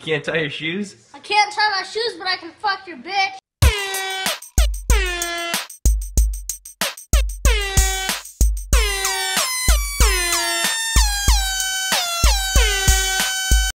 can't tie your shoes? I can't tie my shoes, but I can fuck your bitch.